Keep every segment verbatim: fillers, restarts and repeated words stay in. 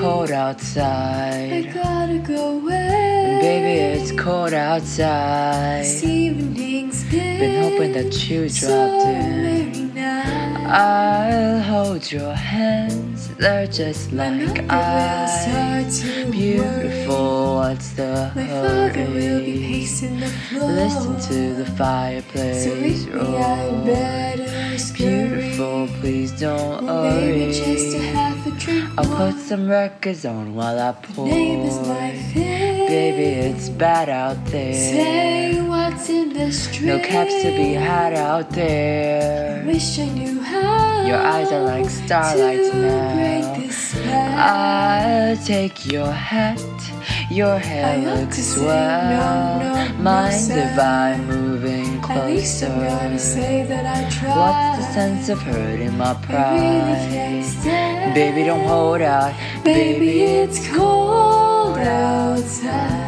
cold outside. I gotta go away. And baby, it's cold outside. This evening's been, been hoping that you so dropped in. very nice. I'll hold your hands, they're just like ice. Beautiful, what's the My father will be hurry? pacing the floor. Listen to the fireplace So with me I roar. better scurry. Beautiful, please don't Well, worry. maybe just a half a drink I'll more. put some records on while I pour. Neighbor's life is. Baby, it's bad out there. Say what's in the street. No caps to be had out there. Wish I knew how. Your eyes are like starlights to now. break this spell. I'll take your hat. Your hair I ought looks to say swell. no, no, no, Mind sir. if I'm moving At least I'm gonna closer? say that I tried. What's the sense of hurting my I really can't pride? stand. Baby, don't hold out. Baby, it's cold outside.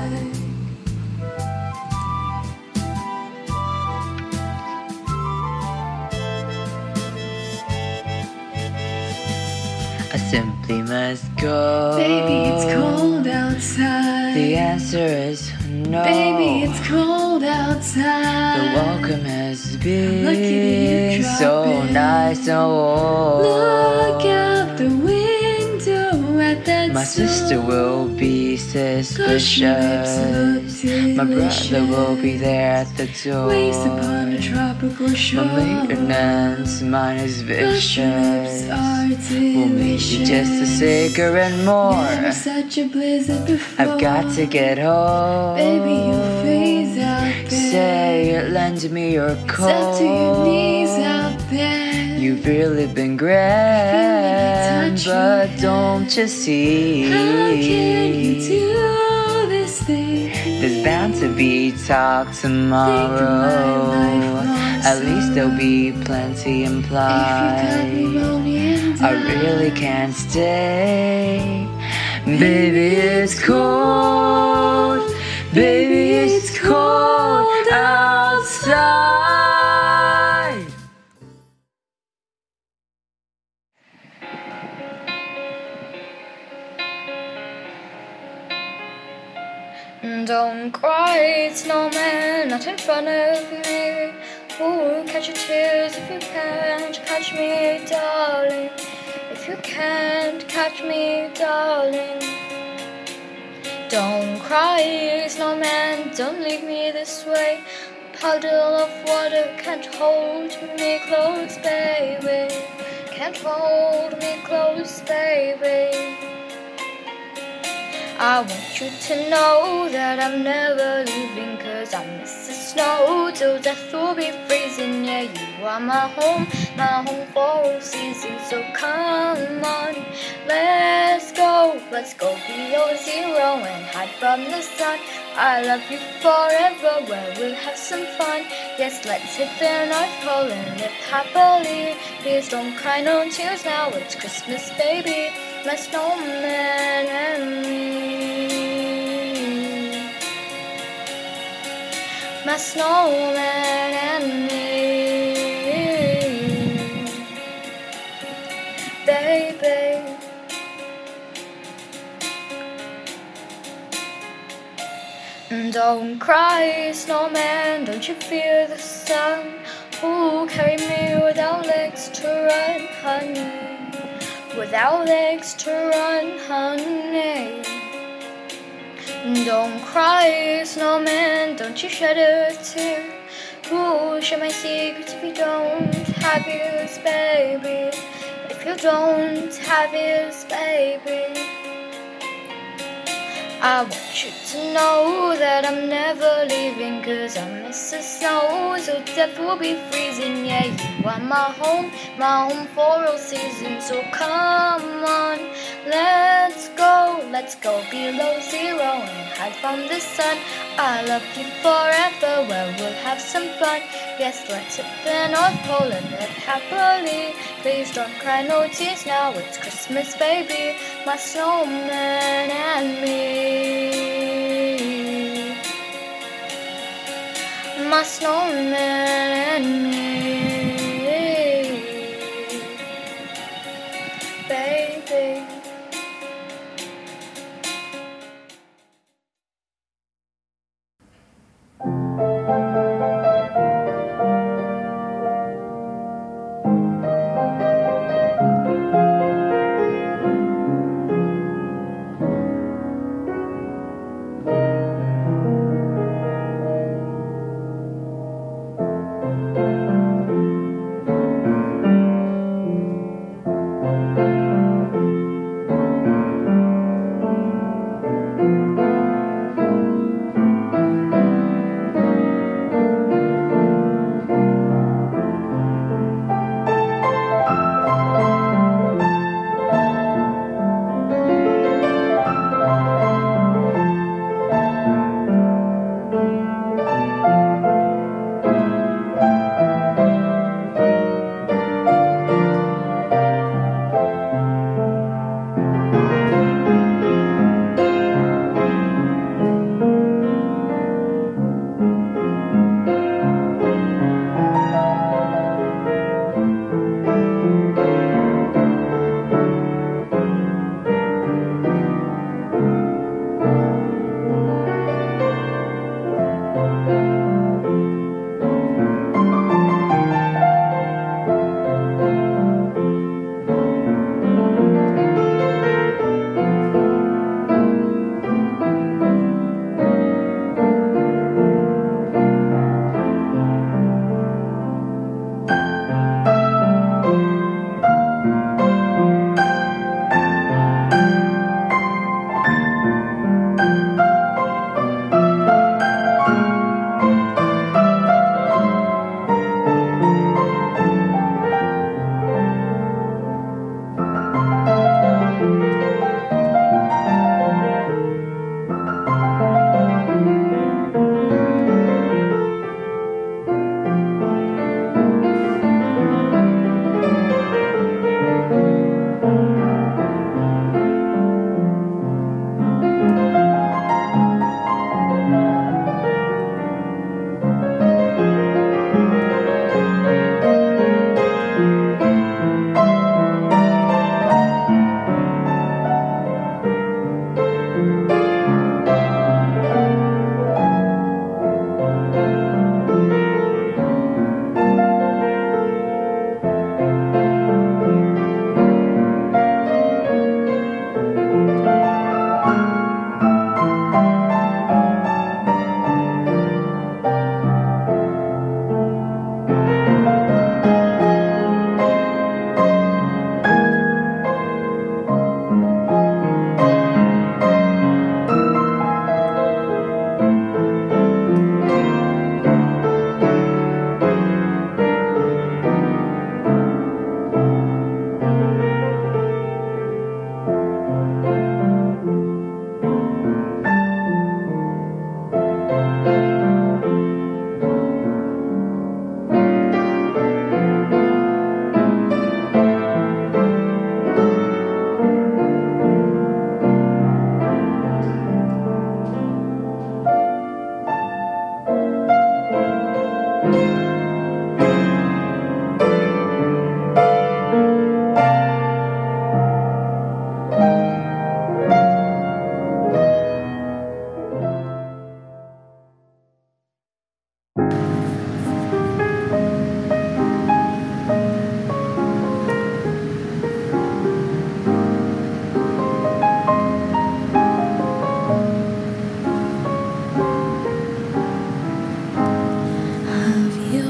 I simply must go. Baby, it's cold outside. The answer is no. Baby, it's cold outside. The welcome has Lucky that been you so dropped in. nice. Oh, Look out the window at that my sister sun. will be suspicious. My brother will be there at the door. Waves upon a tropical shore. My maintenance, mine is vicious. We'll meet you just a cigarette more. Never such a blizzard before. I've got to get home. Baby, you freeze out there. Say, lend me your coat. Up to your knees out there. You've really been grand, but don't you see? How can you do this thing? There's bound to be talk tomorrow. At least there'll be plenty implied. I really can't stay. Baby, it's cold. Baby, it's cold outside. Don't cry, snowman, not in front of me. Ooh, catch your tears if you can't catch me, darling. If you can't catch me, darling. Don't cry, snowman, don't leave me this way. Puddle of water can't hold me close, baby. Can't hold me close, baby. I want you to know that I'm never leaving, 'cause I miss the snow till death will be freezing. Yeah, you are my home, my home for all seasons. So come on, let's go, let's go below zero and hide from the sun. I love you forever, where we'll have some fun. Yes, let's hit the North Pole and live happily. Please don't cry, no tears now, it's Christmas, baby. My snowman and me. My snowman and me, baby. Don't cry, snowman, don't you fear the sun? Ooh, carry me without legs to run, honey. Without legs to run, honey. Don't cry, snowman, don't you shed a tear. Ooh, share my secrets if you don't have yours, baby. If you don't have yours, baby. I want you to know that I'm never leaving, 'cause I miss the snow, so death will be freezing. Yeah, you are my home, my home for all seasons. So come on, let's go, let's go below zero and hide from the sun. I love you forever, where we'll have some fun. Yes, let's hit the North Pole and live happily. Please don't cry, no tears now, it's Christmas, baby. My snowman and me. My snowman and me, baby. Have you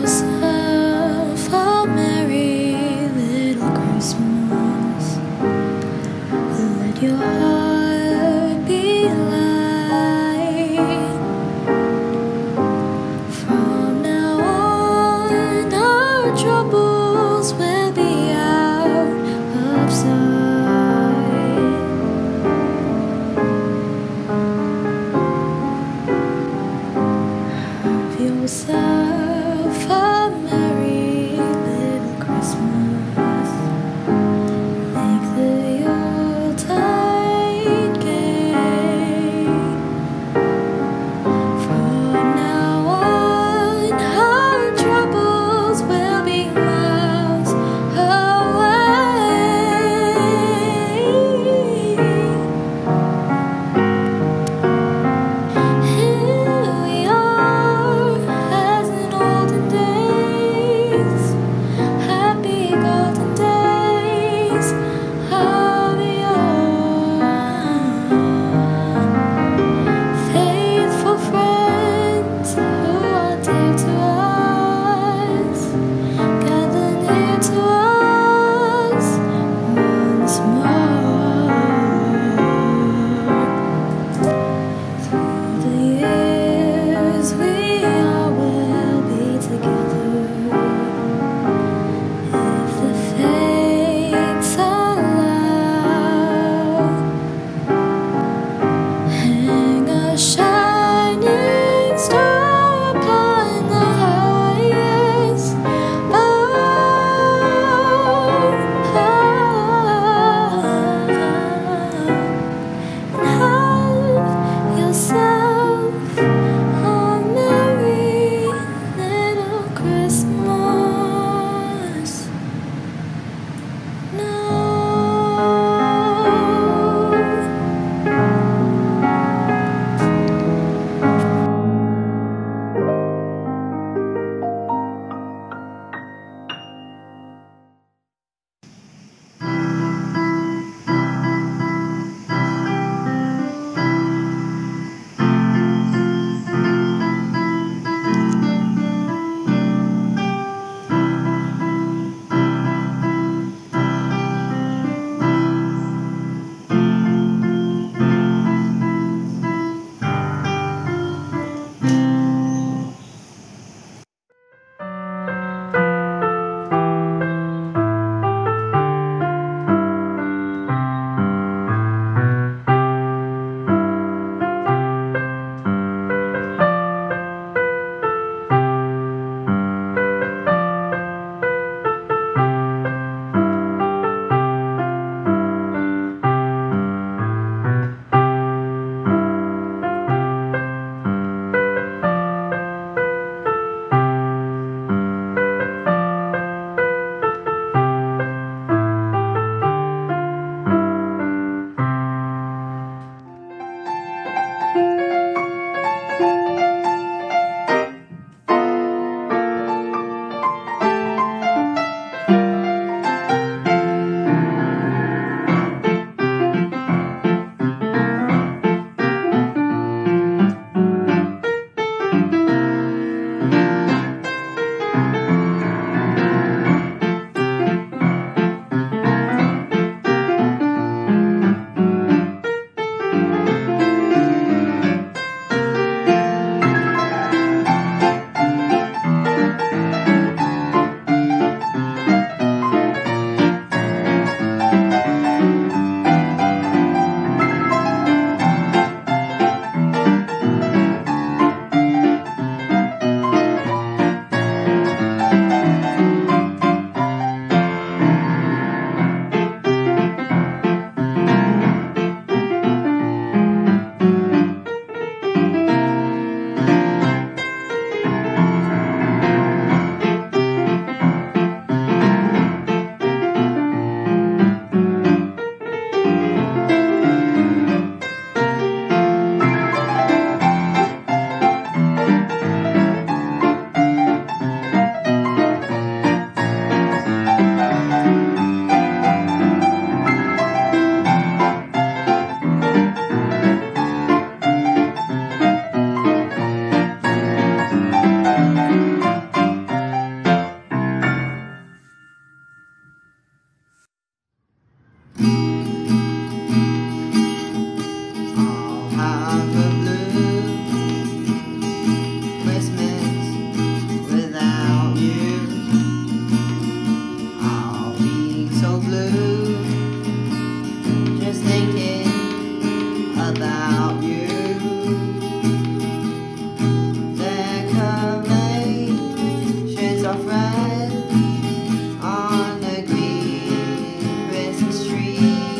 of red on a green Christmas tree.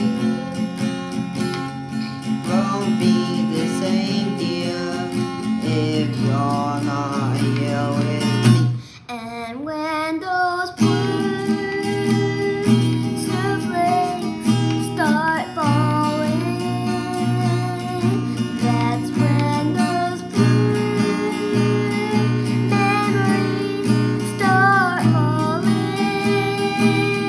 Won't be the same, dear, if you're not here with me. And when those blue snowflakes start falling, that's when those blue memories start falling.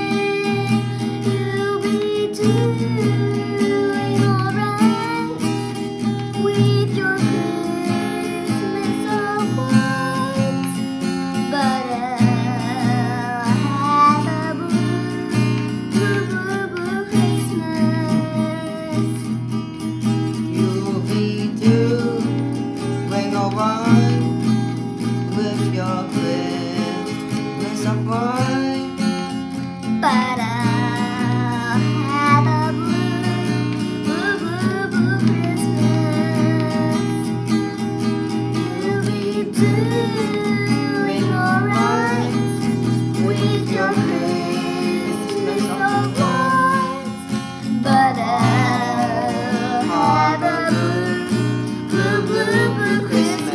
You'll be doing alright with your Christmas awards, but I'll have a blue, blue, blue, blue Christmas. You'll be doing alright with your Christmas awards, But I'll have a blue, blue, blue, blue Christmas. You'll be doing alright with your Christmas awards, but I'll have a blue, blue, blue, blue Christmas.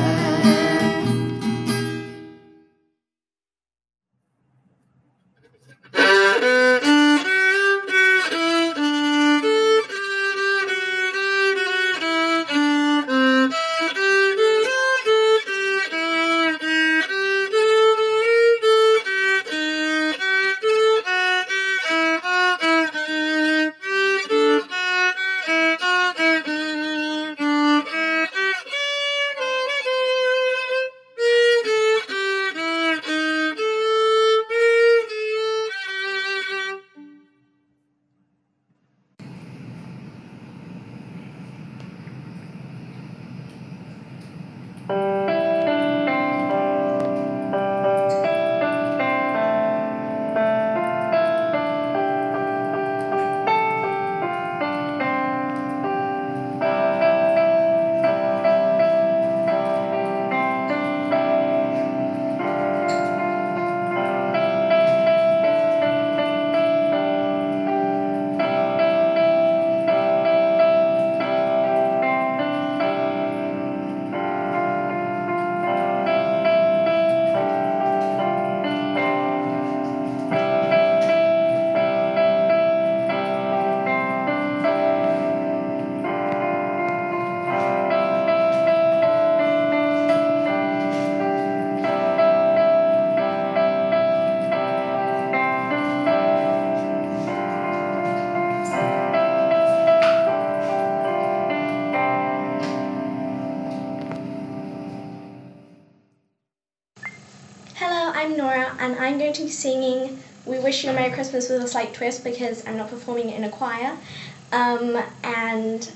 Hello, I'm Nora, and I'm going to be singing We Wish You a Merry Christmas with a slight twist because I'm not performing it in a choir. Um, and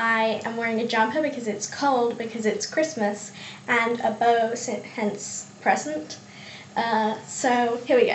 I am wearing a jumper because it's cold, because it's Christmas, and a bow, hence present. Uh, so here we go.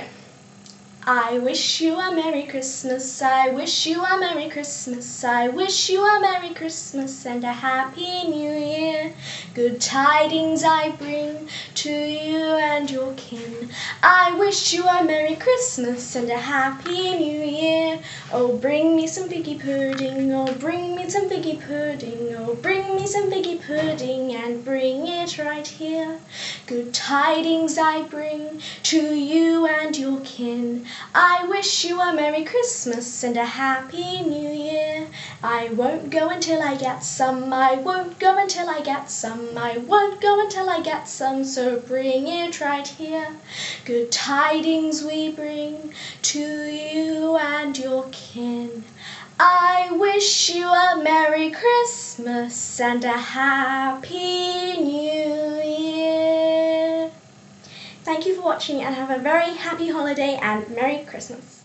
I wish you a Merry Christmas, I wish you a Merry Christmas, I wish you a Merry Christmas and a Happy New Year. Good tidings I bring to you and your kin. I wish you a Merry Christmas and a Happy New Year. Oh, bring me some figgy pudding, oh, bring me some figgy pudding, oh, bring me some figgy pudding and bring it right here. Good tidings I bring to you and your kin. I wish you a Merry Christmas and a Happy New Year. I won't go until I get some, I won't go until I get some, I won't go until I get some, so bring it right here. Good tidings we bring to you and your kin. I wish you a Merry Christmas and a Happy New Year. Thank you for watching and have a very happy holiday and Merry Christmas.